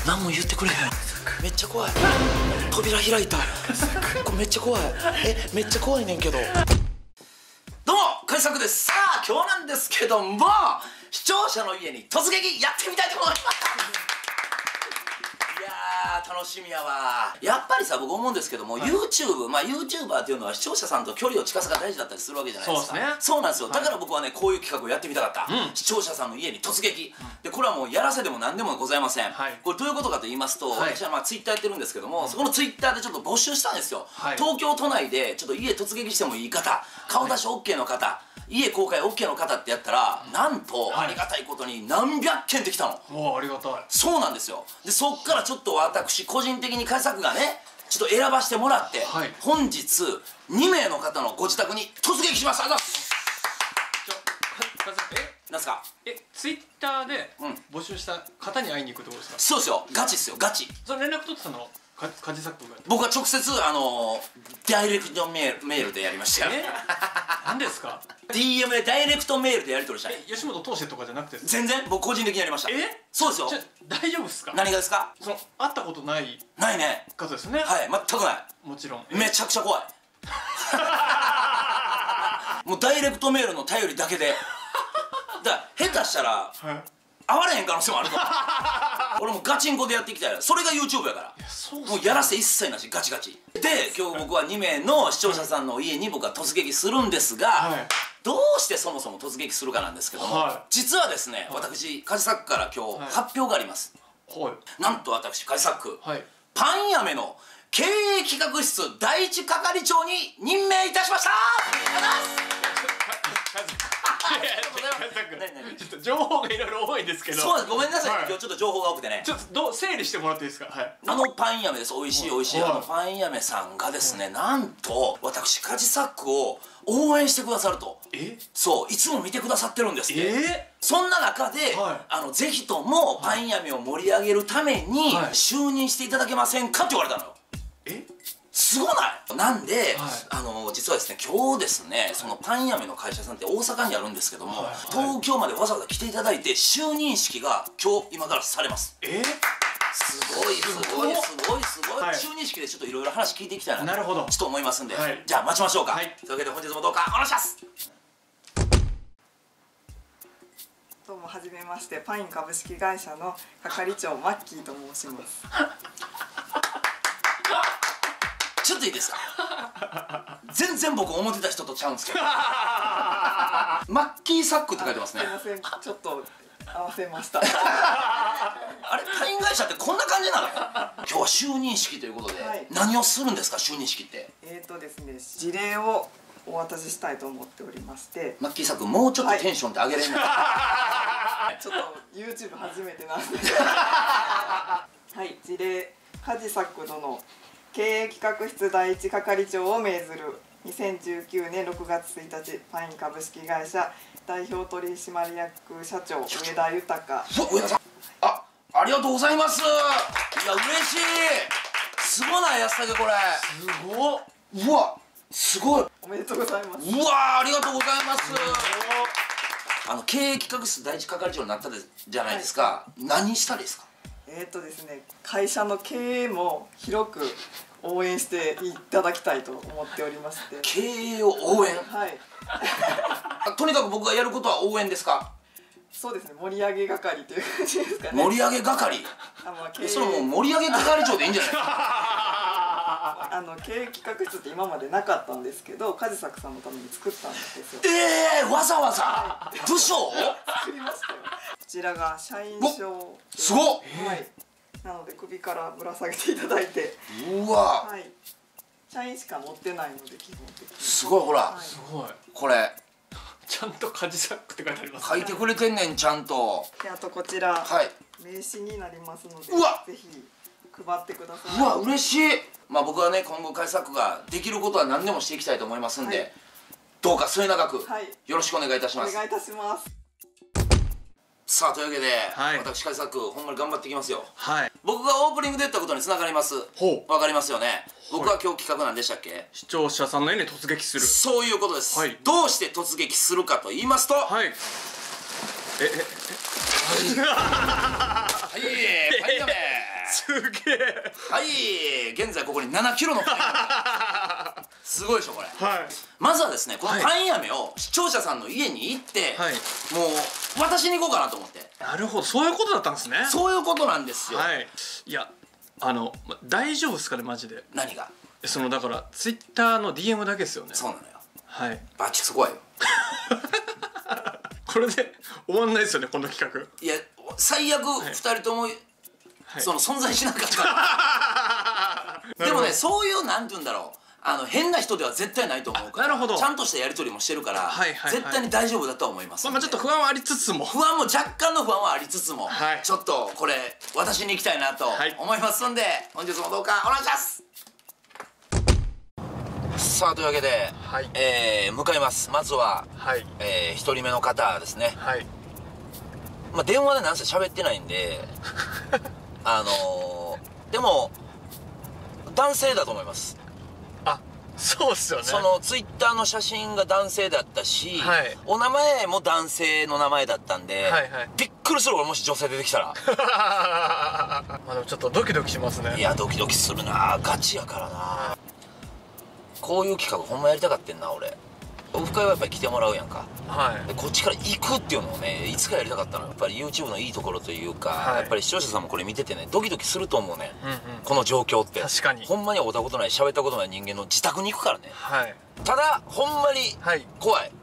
何も言ってくれへん。めっちゃ怖い。扉開いた。これめっちゃ怖い。めっちゃ怖いねんけど。どうもカジサックです。さあ今日なんですけども、視聴者の家に突撃やってみたいと思います。いやー楽しみやわ。やっぱりさ、僕思うんですけども、YouTube、YouTuber っていうのは視聴者さんと距離を近さが大事だったりするわけじゃないですか。そうなんですよ。だから僕はね、こういう企画をやってみたかった。視聴者さんの家に突撃。でこれはもうやらせでも何でもございません。これどういうことかと言いますと、私はTwitter やってるんですけども、そこの Twitter でちょっと募集したんですよ。東京都内でちょっと家突撃してもいい方、顔出し OK の方、家公開 OK の方ってやったら、なんとありがたいことに何百件ってきたの。 おお、ありがたい。 そうなんですよ。でそっからちょっと私個人的にカジサックがね、ちょっと選ばせてもらって、本日2名の方のご自宅に突撃します。ありがとうございます。なんすか。 ツイッターで募集した方に会いに行くってことですか。 そうですよ。ガチっすよ、ガチ。 それ連絡取ってたのカジサックが。 僕は直接ダイレクトメールでやりましたよ。 何ですか。 DM でダイレクトメールでやり取りしたい。 吉本通してとかじゃなくて。 全然僕個人的にやりました。そうですよ。 大丈夫ですか。 何がですか。 その会ったことないないね。 方ですね。 はい、全くない。 もちろんめちゃくちゃ怖い。もうダイレクトメールの頼りだけで、だから下手したら会われへん可能性もあると思う。俺もガチンコでやっていきたい。それが YouTube やから。もうやらせ一切なし、ガチガチで。今日僕は2名の視聴者さんの家に僕は突撃するんですが、どうしてそもそも突撃するかなんですけども、実はですね、私カジサックから今日発表があります。なんと私カジサック、パン屋めの経営企画室第一係長に任命いたしました。 ちょっと情報がいろいろ多いんですけど。 そうです、ごめんなさい。今日ちょっと情報が多くてね。 ちょっと整理してもらっていいですか。 パン屋めです。美味しい美味しいパン屋めさんがですね、なんと私カジサックを応援してくださると。そう、いつも見てくださってるんですって。そんな中でぜひともパン屋めを盛り上げるために就任していただけませんかって言われたのよ。すごない？なんで、実はですね、今日ですね、そのパン屋めの会社さんって大阪にあるんですけども、東京までわざわざ来ていただいて就任式が今からされます。すごいすごいすごいすごい。就任式でちょっといろいろ話聞いていきたいなとちょっと思いますんで、じゃあ待ちましょうか。というわけで本日もどうかお願いします。 どうもはじめまして、パイン株式会社の係長マッキーと申します。 ちょっといいですか。全然僕思ってた人とちゃうんですけど。マッキーサックって書いてますね。 すいません、ちょっと合わせました。 あれ、パイン会社ってこんな感じなの？今日は就任式ということで、何をするんですか、就任式って。 ですね、辞令をお渡ししたいと思っておりまして。 マッキーサック、もうちょっとテンションって上げれるの？ ちょっと YouTube 初めてなんで。はい、辞令、カジサック殿経営企画室第一係長を命ずる。2019年6月1日パイン株式会社代表取締役社長上田豊。 上田さん、ありがとうございます。いや嬉しい。すごない、安武これ。すごっ。うわ、すごい。 おめでとうございます。 うわ、ありがとうございます。経営企画室第一係長になったじゃないですか。何したらいいですか。 ですね、会社の経営も広く応援していただきたいと思っておりまして。 経営を応援。 はい。 とにかく僕がやることは応援ですか。 そうですね、盛り上げ係という感じですかね。 盛り上げ係。それもう盛り上げ係長でいいんじゃないですか。 経営企画室って今までなかったんですけど、カジサックさんのために作ったんですよ。 わざわざ部署を作りましたよ。こちらが社員証。 すごっ。 はい。なので首からぶら下げていただいて。 うわ。 はい。社員しか持ってないので基本的に。 すごい、ほら。 すごい。 これ。 ちゃんとカジサックって書いてあります。 書いてくれてんねん、ちゃんと。 で、あとこちら名刺になりますので、ぜひ配ってください。 うわ、嬉しい。僕はね、今後カジサックができることは何でもしていきたいと思いますんで、どうか末永くよろしくお願いいたします。 お願いいたします。 さあ、というわけで私カジサックほんまに頑張っていきますよ。僕がオープニングで言ったことにつながります。わかりますよね。僕は今日企画なんでしたっけ。 視聴者さんの家に突撃する。 そういうことです。どうして突撃するかと言いますと、はい、パイン屋めはい現在ここに7キロのパンすごいでしょこれ。 はい。 まずはですねこのパンやめを視聴者さんの家に行ってもう渡しに行こうかなと思って。 なるほど、そういうことだったんですね。 そういうことなんですよ。 はい。いや大丈夫ですかねマジで。 何が？ だからツイッターの DM だけですよね。 そうなのよ。 はい。 バチクソ怖いよ。 これで終わんないですよねこの企画。 いや最悪2人ともその存在しなかったらでもねそういうなんて言うんだろう変な人では絶対ないと思うから。 なるほど。 ちゃんとしたやり取りもしてるから絶対に大丈夫だとは思います。 まあちょっと不安はありつつも若干の不安はありつつもちょっとこれ渡しに行きたいなと思いますんで本日もどうかお願いします。さあというわけで向かいます。まずは1人目の方ですね。まあ電話でなんせ喋ってないんででも男性だと思います。 あ、そうっすよね。 そのツイッターの写真が男性だったし、お名前も男性の名前だったんでびっくりする。俺もし女性出てきたらでもちょっとドキドキしますね。 いやドキドキするな。ガチやからな。こういう企画ほんまやりたかってんな俺。オフ会はやっぱり来てもらうやんか。こっちから行くっていうのをねいつかやりたかったの。やっぱり YouTube のいいところというかやっぱり視聴者さんもこれ見ててねドキドキすると思うね。この状況って確かにほんまに会ったことない喋ったことない人間の自宅に行くからね。ただほんまに怖い。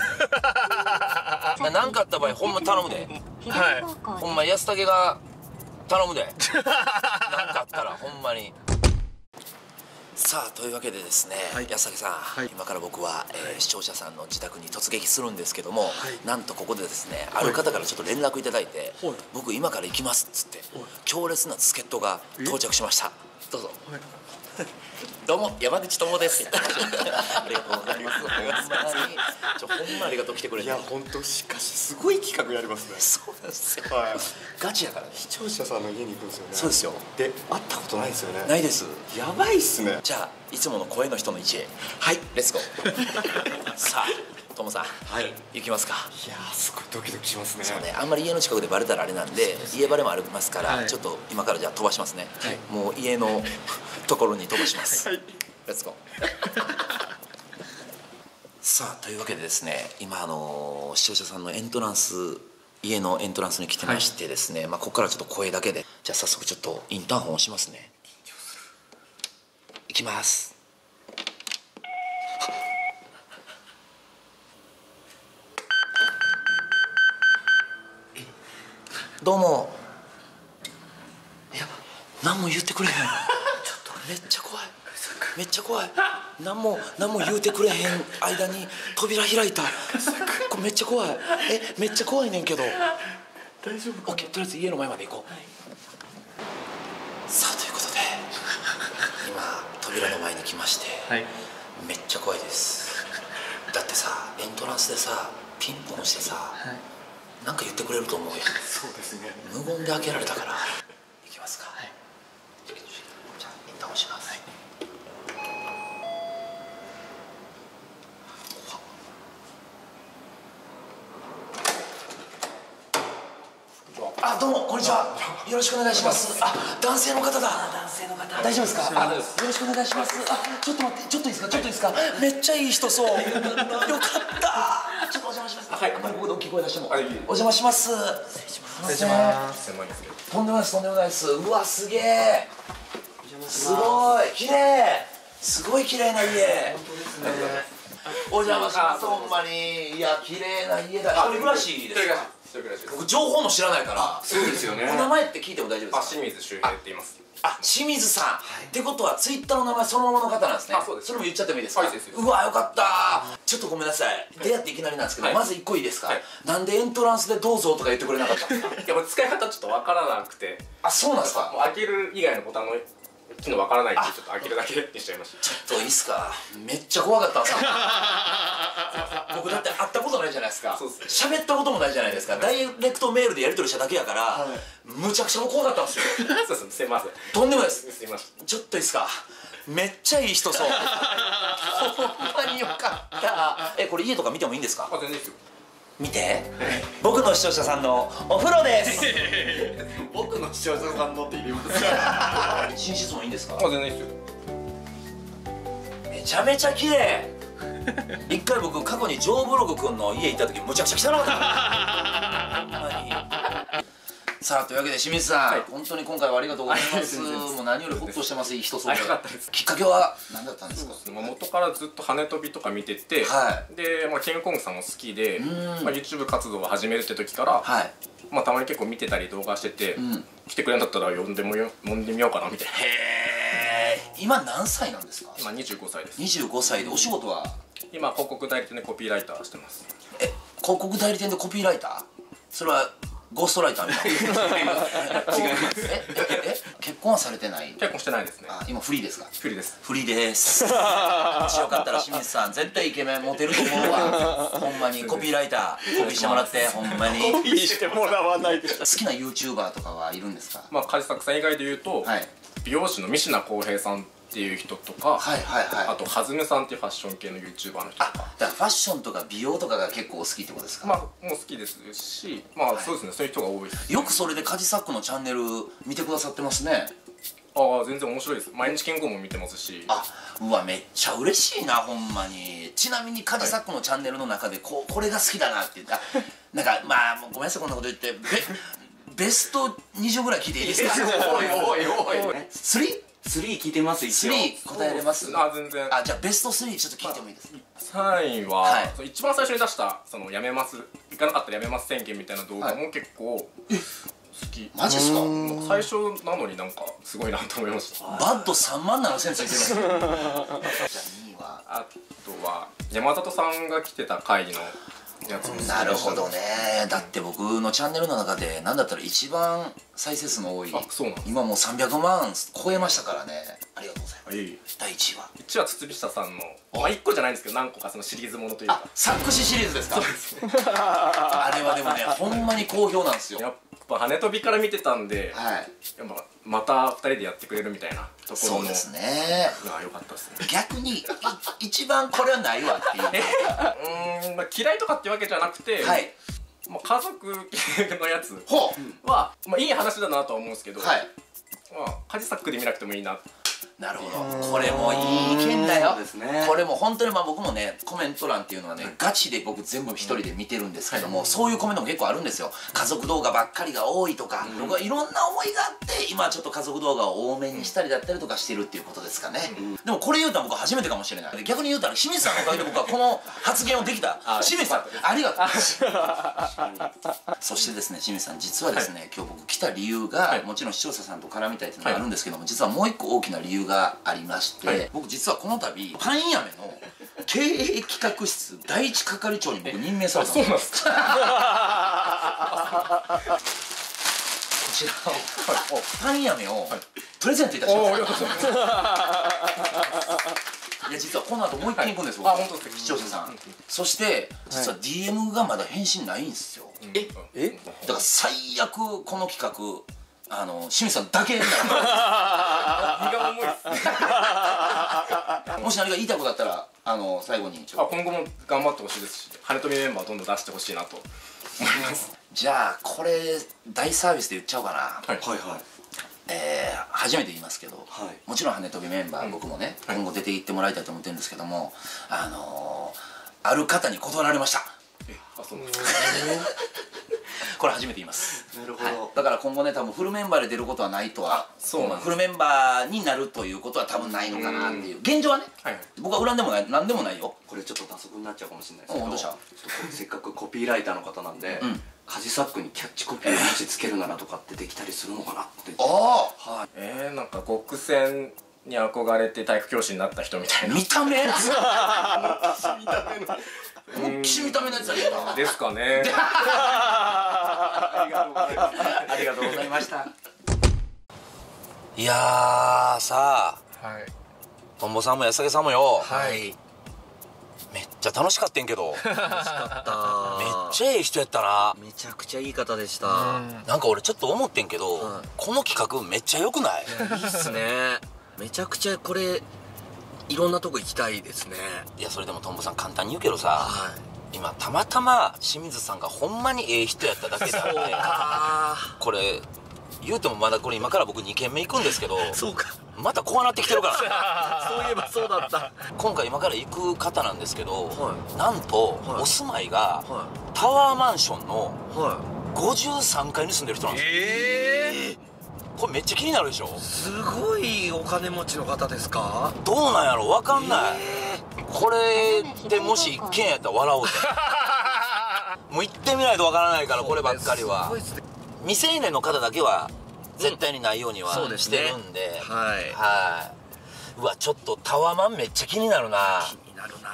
何かあった場合ほんま頼むで。ほんま安武が頼むで。何かあったらほんまに。さあというわけでですね安武さん今から僕は視聴者さんの自宅に突撃するんですけどもなんとここでですねある方からちょっと連絡いただいて僕今から行きますっつって強烈な助っ人が到着しました。どうぞ。どうも山口智です。ありがとうございます。ほんまにありがとう来てくれて。 いや本当しかしすごい企画やりますね。 そうなんですよ。ガチやからね。 視聴者さんの家に行くんですよね。 そうですよ。 で会ったことないですよね。 ないです。 やばいっすね。 じゃあいつもの声の人の位置へ。はいレッツゴー。さあトモさん行きますか。 いやすごいドキドキしますね。 そうねあんまり家の近くでバレたらあれなんで家バレもありますからちょっと今からじゃあ飛ばしますね。もう家のところに飛ばします。レッツゴー。さあというわけでですね今視聴者さんのエントランス家のエントランスに来てましてですねここからちょっと声だけでじゃあ早速ちょっとインターホン押しますね。いきます。どうも。いや何も言ってくれへん。ちょっとめっちゃ怖いめっちゃ怖い。何も言うてくれへん間に扉開いた。これめっちゃ怖い。めっちゃ怖いねんけど。 大丈夫かな。 オッケーとりあえず家の前まで行こう。さあということで今扉の前に来ましてめっちゃ怖いです。だってさエントランスでさピンポンしてさなんか言ってくれると思うよ。 そうですね。 無言で開けられたからいきますか。じゃあインターホンします。あどうもこんにちは。よろしくお願いします。男性の方だ。男性の方大丈夫ですか。よろしくお願いします。ちょっと待ってちょっといいですか。めっちゃいい人そう。よかった。ちょっとお邪魔します。あんまりここで大きい声出してもお邪魔します。失礼します。とんでもないです。うわすげえ。すごい綺麗。すごい綺麗な家。お邪魔します。ほんまにいや綺麗な家だ。一人暮らしですか。僕情報も知らないから。 そうですよね。 お名前って聞いても大丈夫ですか。 清水周平って言います。 清水さんってことはツイッターの名前そのままの方なんですね。 そうです。 それも言っちゃってもいいですか。 はいです。 うわよかった。ちょっとごめんなさい出会っていきなりなんですけどまず1個いいですか。なんでエントランスでどうぞとか言ってくれなかったんですか。 いや使い方ちょっとわからなくて。 そうなんですか。 もう開ける以外のボタンの機能わからないんでちょっと開けるだけにしちゃいました。 ちょっといいっすか。めっちゃ怖かったんですよ。僕だって会ったことないじゃないですか。喋ったこともないじゃないですか。ダイレクトメールでやり取りしただけやからむちゃくちゃ怖かったんですよ。 そうです。すいません。 とんでもないです。 すいません。 ちょっといいっすか。めっちゃいい人そう。ほんまによかった。これ家とか見てもいいんですか。 全然ですよ。 見て僕の視聴者さんのお風呂です僕の視聴者さんのっていります寝室もいいんですか？ あ、全然いいですよ。 めちゃめちゃ綺麗一回僕過去にジョーブログ君の家行った時むちゃくちゃ汚かったほんまに。さあというわけで清水さん、本当に今回はありがとうございます。もう何よりホッとしてます。いい人そうで。きっかけは何だったんですか？ 元からずっと羽飛びとか見てて、で、キングコングさんも好きで、YouTube 活動を始めるって時から、たまに結構見てたり動画してて、来てくれんだったら呼んでみようかなみたいな。 へえ。今何歳なんですか？ 今25歳です。 25歳でお仕事は？ 今広告代理店でコピーライターしてます。 広告代理店でコピーライター？それはゴーストライターみたいな。違います。結婚はされてない？ 結婚してないですね。 今フリーですか？ フリーです。 フリーです。もしよかったら清水さん絶対イケメンモテると思うわ。ほんまにコピーライターコピーしてもらってほんまに。 コピーしてもらわないで。好きな YouTuber とかはいるんですか？ 梶作さん以外で言うと、美容師の三品康平さんっていう人とか、あとはずめさんっていうファッション系の YouTuber の人とか。 だからファッションとか美容とかが結構好きってことですか？ もう好きですし、そうですね、そういう人が多いです。 よくそれで梶作のチャンネル見てくださってますね。 全然面白いです。毎日健康も見てますし。 うわめっちゃ嬉しいなほんまに。ちなみに梶作のチャンネルの中でこれが好きだなって言ったなんかごめんなさいこんなこと言ってベスト20ぐらい聞いていいですか？ おい 3 聞いてます。一応 3答えれます？ 全然。 じゃあベスト3ちょっと聞いてもいいですか ？3位は一番最初に出したやめます行かなかったらやめます宣言みたいな動画も結構好き。 マジっすか？ 最初なのになんかすごいなと思いました。 バッド3万7000ついてる。じゃあ2位は？ あとは山里さんが来てた回のやつも好きでした。 なるほどね。だって僕のチャンネルの中で何だったら一番再生数の多い、今もう300万超えましたからね。ありがとうございます。第1位は 1位は堤下さんの1個じゃないんですけど何個かそのシリーズものというか。 作詞シリーズですか？そうですね。あれはでもねほんまに好評なんですよ。 やっぱ羽飛びから見てたんで、やっぱまた2人でやってくれるみたいなところの。 そうですね。 良かったですね。逆に一番これはないわっていう嫌いとかっていうわけじゃなくて、家族系のやつはいい話だなとは思うんですけど、梶作で見なくてもいいな。 なるほど。これもいい意見だよ。これも本当に僕もねコメント欄っていうのはねガチで僕全部一人で見てるんですけども、そういうコメントも結構あるんですよ。家族動画ばっかりが多いとか、僕はいろんな思いがあって今ちょっと家族動画を多めにしたりだったりとかしてるっていうことですかね。でもこれ言うたら僕初めてかもしれない。逆に言うたら清水さんのおかげで僕はこの発言をできた。清水さんありがとう。そしてですね清水さん実はですね今日僕来た理由がもちろん視聴者さんと絡みたいっていうのがあるんですけども、実はもう一個大きな理由がありまして、僕実はこの度パン屋根の経営企画室第一係長に僕任命されたんです。そうなんですか？こちらをパン屋根をプレゼントいたします。いや実はこの後もう一件行くんですよ。視聴者さん。そして実は DM がまだ返信ないんですよ。だから最悪この企画清水さんだけになる。 荷が重いっす。もし何か言いたいことあったら最後に今後も頑張ってほしいですし、羽飛びメンバーどんどん出してほしいなと思います。 じゃあこれ大サービスで言っちゃおうかな。初めて言いますけど、もちろん羽飛びメンバー僕もね今後出ていってもらいたいと思ってるんですけども、ある方に断られました。 そうなんですか？ これ初めて言います。 なるほど。 だから今後ね多分フルメンバーで出ることはないとは。フルメンバーになるということは多分ないのかなっていう現状はね。僕は恨んでもない何でもないよ。 これちょっと打足になっちゃうかもしれないですけど、 どうした？ せっかくコピーライターの方なんで梶作にキャッチコピーをもしつけるならとかってできたりするのかなって。 なんか極戦に憧れて体育教師になった人みたいな見た目岸見た目のやつだよですかね。 ありがとうございました。いやさあとんぼさんも安武さんもよ、めっちゃ楽しかったんけど。 楽しかった。 めっちゃいい人やったな。 めちゃくちゃいい方でした。 なんか俺ちょっと思ってんけど、この企画めっちゃ良くない？ いいっすね。めちゃくちゃこれいろんなとこ行きたいですね。 いやそれでもとんぼさん簡単に言うけどさ、 今たまたま清水さんがほんまにええ人やっただけであってこれ言うてもまだこれ今から僕2軒目行くんですけどそうかまたこうなってきてるからそういえばそうだった。 今回今から行く方なんですけど、 はなんと、 はい、 お住まいが、 はタワーマンションのは 53階に住んでる人なんですよ。これめっちゃ気になるでしょ。 すごいお金持ちの方ですか？ どうなんやろ分かんない、これでもし一軒家やったら笑おうぜもう行ってみないと分からないからこればっかりは。未成年の方だけは絶対にないようにはしてるんで、はい、うわちょっとタワマンめっちゃ気になるな。 気になるな。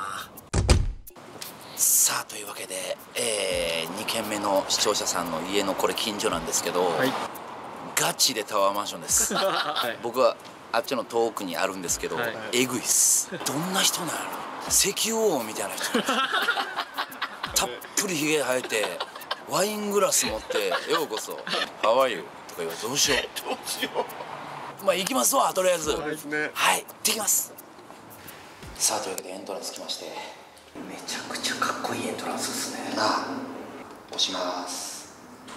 さあというわけで、2軒目の視聴者さんの家のこれ近所なんですけど、はい、ガチでタワーマンションです、はい、僕はあっちの遠くにあるんですけど、はい、えぐいっす。どんな人なんやろ。石油王みたいな人たっぷりひげ生えてワイングラス持って「ようこそハワイユ」とか言われてどうしようまあ行きますわとりあえず。そうですね、はい行ってきます。さあというわけでエントランス来まして、 めちゃくちゃかっこいいエントランスですね。 ああ押します。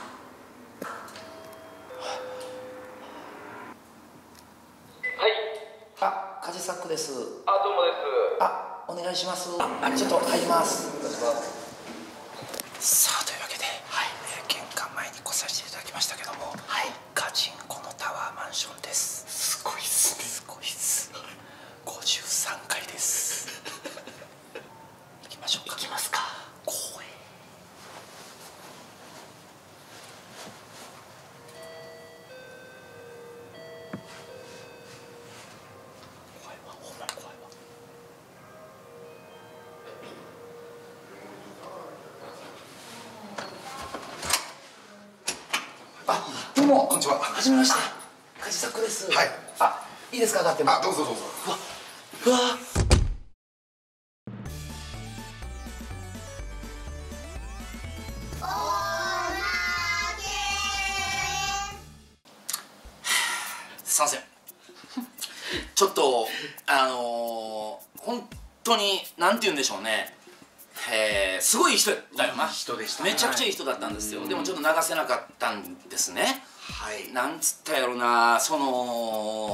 はいあカジサックです。 あどうもです。 あお願いします。ちょっと入ります。お願いします。さあというわけで、はい玄関前に来させていただきましたけども、はい、ガチンコのタワーマンションです。すごいっすね。すごいっす。53階です。行きましょうか。行きますか。光栄。怖いわ、ほんまに怖いわ。どうもこんにちは。はじめまして。カジサックです。はい。あ、いいですか上がっても。あ、どうぞどうぞ。うわ。すいません。ちょっと本当になんて言うんでしょうね。すごい人だよな。人でした。めちゃくちゃいい人だったんですよ。でもちょっと流せなかったんですね。はい。なんつったやろな、その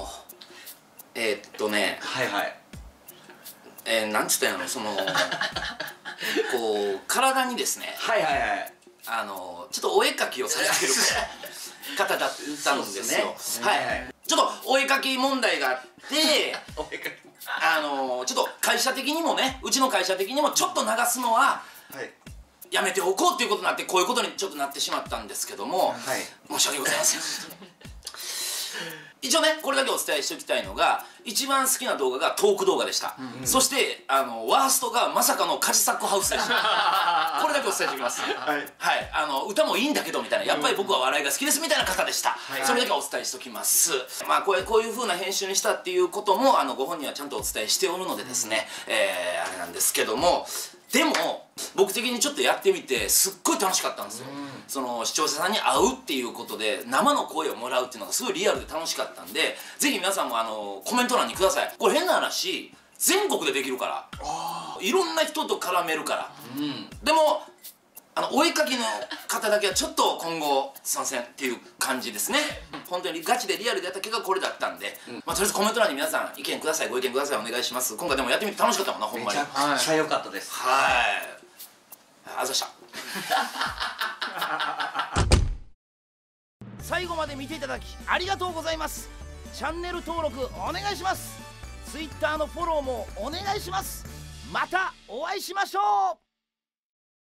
はいはい。 なんつったんやろ、そのこう体にですね。はいはいはい。ちょっとお絵描きをされてる方だったんですよ。はい。ちょっとお絵描き問題があって。お絵描き。ちょっと会社的にもね、うちの会社的にもちょっと流すのはやめておこうっていうことになって、こういうことにちょっとなってしまったんですけども、申し訳ございません。一応ねこれだけお伝えしておきたいのが、一番好きな動画がトーク動画でした。そしてワーストがまさかのカジサックハウスでした。これだけお伝えしておきます。はい、歌もいいんだけどみたいな、やっぱり僕は笑いが好きですみたいな方でした。それだけお伝えしておきます。まあこういう風な編集にしたっていうこともご本人はちゃんとお伝えしておるのでですね、あれなんですけども、でも僕的にちょっとやってみてすっごい楽しかったんですよ。その視聴者さんに会うっていうことで生の声をもらうっていうのがすごいリアルで楽しかったんで、ぜひ皆さんもコメント欄にください。これ変な話全国でできるから、いろんな人と絡めるから、でもお絵描きの方だけはちょっと今後すいませんっていう感じですね。本当にガチでリアルでやった結果これだったんで、まあとりあえずコメント欄に皆さん意見ください、ご意見ください、お願いします。今回でもやってみて楽しかったもんな、ほんまに。めちゃくちゃ良かったです。はい、あざした。最後まで見ていただきありがとうございます。チャンネル登録お願いします。Twitter のフォローもお願いします。またお会いしましょう。